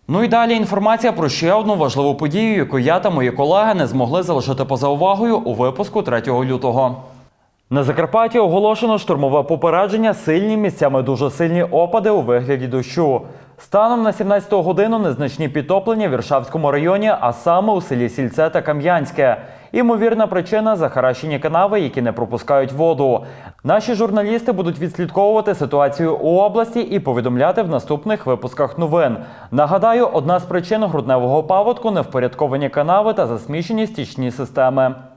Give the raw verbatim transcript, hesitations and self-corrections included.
Ну і далі інформація про ще одну важливу подію, яку я та мої колеги не змогли залишити поза увагою у випуску третього лютого. На Закарпатті оголошено штормове попередження, сильні, місцями дуже сильні опади у вигляді дощу. Станом на сімнадцяту годину незначні підтоплення в Іршавському районі, а саме у селі Сільце та Кам'янське. Імовірна причина – захаращені канави, які не пропускають воду. Наші журналісти будуть відслідковувати ситуацію у області і повідомляти в наступних випусках новин. Нагадаю, одна з причин грудневого паводку – невпорядковані канави та засмічені стічні системи.